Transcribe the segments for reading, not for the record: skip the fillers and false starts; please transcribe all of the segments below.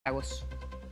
Lagos.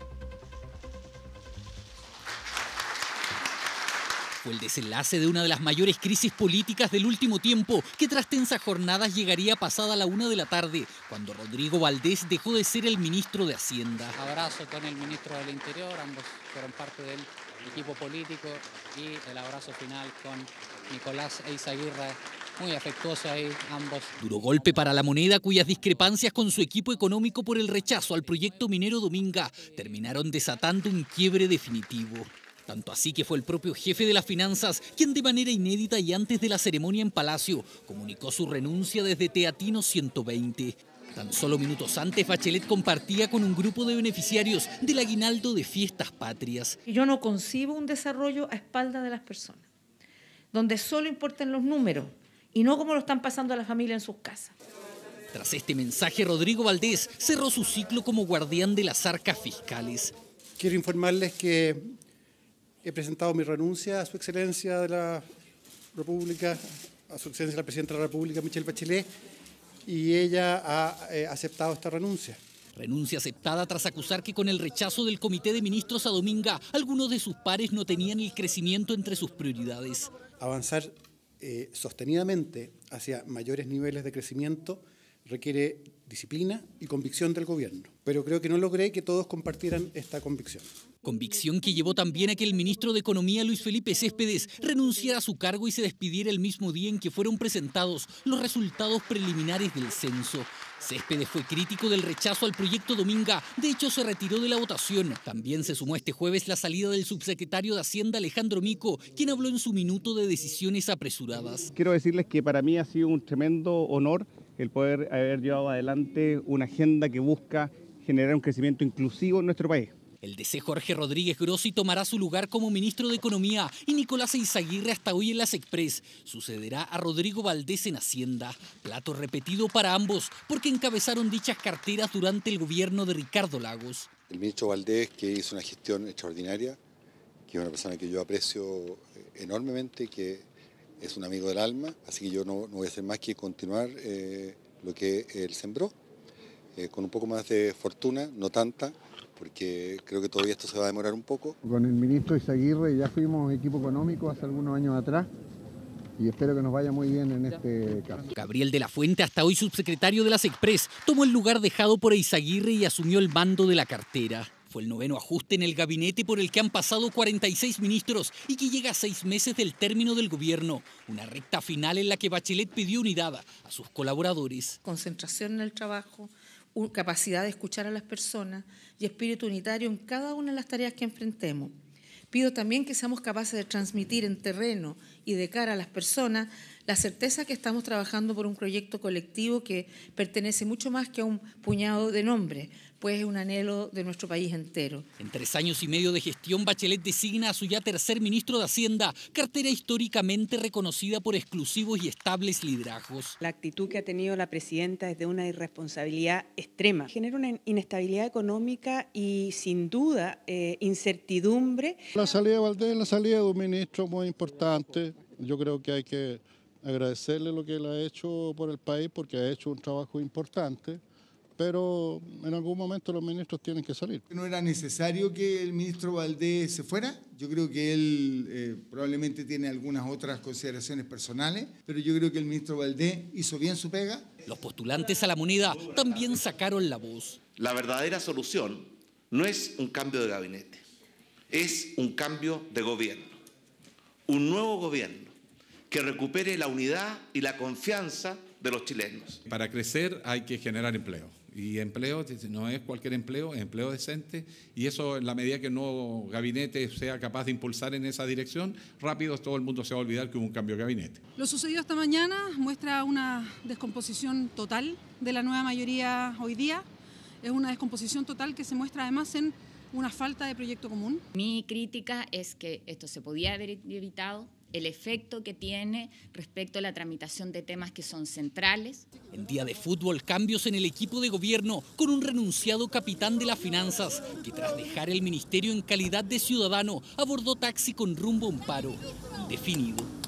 Fue el desenlace de una de las mayores crisis políticas del último tiempo, que tras tensas jornadas llegaría pasada la 1 de la tarde, cuando Rodrigo Valdés dejó de ser el ministro de Hacienda. Abrazo con el ministro del Interior, ambos fueron parte del equipo político, y el abrazo final con Nicolás Eizaguirre, muy afectuoso ahí, ambos. Duro golpe para la moneda, cuyas discrepancias con su equipo económico por el rechazo al proyecto minero Dominga terminaron desatando un quiebre definitivo. Tanto así que fue el propio jefe de las finanzas quien de manera inédita y antes de la ceremonia en Palacio comunicó su renuncia desde Teatino 120. Tan solo minutos antes, Bachelet compartía con un grupo de beneficiarios del aguinaldo de Fiestas Patrias. Yo no concibo un desarrollo a espaldas de las personas, donde solo importan los números y no como lo están pasando a la familia en sus casas. Tras este mensaje, Rodrigo Valdés cerró su ciclo como guardián de las arcas fiscales. Quiero informarles que he presentado mi renuncia a Su Excelencia de la República, a Su Excelencia la Presidenta de la República, Michelle Bachelet, y ella ha aceptado esta renuncia. Renuncia aceptada tras acusar que con el rechazo del Comité de Ministros a Dominga, algunos de sus pares no tenían el crecimiento entre sus prioridades. Avanzar sostenidamente hacia mayores niveles de crecimiento requiere disciplina y convicción del gobierno, pero creo que no logré que todos compartieran esta convicción. Convicción que llevó también a que el ministro de Economía, Luis Felipe Céspedes, renunciara a su cargo y se despidiera el mismo día en que fueron presentados los resultados preliminares del censo. Céspedes fue crítico del rechazo al proyecto Dominga, de hecho se retiró de la votación. También se sumó este jueves la salida del subsecretario de Hacienda, Alejandro Mico, quien habló en su minuto de decisiones apresuradas. Quiero decirles que para mí ha sido un tremendo honor el poder haber llevado adelante una agenda que busca generar un crecimiento inclusivo en nuestro país. El DC Jorge Rodríguez Grossi tomará su lugar como ministro de Economía y Nicolás Eizaguirre hasta hoy en las Express sucederá a Rodrigo Valdés en Hacienda. Plato repetido para ambos porque encabezaron dichas carteras durante el gobierno de Ricardo Lagos. El ministro Valdés, que hizo una gestión extraordinaria, que es una persona que yo aprecio enormemente, que es un amigo del alma, así que yo no voy a hacer más que continuar lo que él sembró, con un poco más de fortuna, no tanta, porque creo que todavía esto se va a demorar un poco. Con el ministro Eizaguirre ya fuimos equipo económico hace algunos años atrás y espero que nos vaya muy bien en este caso. Gabriel de la Fuente, hasta hoy subsecretario de las Express, tomó el lugar dejado por Eizaguirre y asumió el mando de la cartera. Fue el 9º ajuste en el gabinete por el que han pasado 46 ministros y que llega a 6 meses del término del gobierno. Una recta final en la que Bachelet pidió unidad a sus colaboradores. Concentración en el trabajo, capacidad de escuchar a las personas y espíritu unitario en cada una de las tareas que enfrentemos. Pido también que seamos capaces de transmitir en terreno y de cara a las personas la certeza que estamos trabajando por un proyecto colectivo que pertenece mucho más que a un puñado de nombres, pues es un anhelo de nuestro país entero. En 3 años y medio de gestión, Bachelet designa a su ya tercer ministro de Hacienda, cartera históricamente reconocida por exclusivos y estables liderazgos. La actitud que ha tenido la presidenta es de una irresponsabilidad extrema. Genera una inestabilidad económica y, sin duda, incertidumbre. La salida de Valdés es la salida de un ministro muy importante. Yo creo que hay que agradecerle lo que él ha hecho por el país porque ha hecho un trabajo importante, pero en algún momento los ministros tienen que salir. ¿No era necesario que el ministro Valdés se fuera? Yo creo que él probablemente tiene algunas otras consideraciones personales, pero yo creo que el ministro Valdés hizo bien su pega. Los postulantes a la moneda también sacaron la voz. La verdadera solución no es un cambio de gabinete, es un cambio de gobierno, un nuevo gobierno que recupere la unidad y la confianza de los chilenos. Para crecer hay que generar empleo. Y empleo no es cualquier empleo, es empleo decente. Y eso, en la medida que el nuevo gabinete sea capaz de impulsar en esa dirección, rápido todo el mundo se va a olvidar que hubo un cambio de gabinete. Lo sucedido esta mañana muestra una descomposición total de la nueva mayoría hoy día. Es una descomposición total que se muestra además en una falta de proyecto común. Mi crítica es que esto se podía haber evitado, el efecto que tiene respecto a la tramitación de temas que son centrales. En día de fútbol, cambios en el equipo de gobierno con un renunciado capitán de las finanzas que tras dejar el ministerio en calidad de ciudadano abordó taxi con rumbo a un paro indefinido.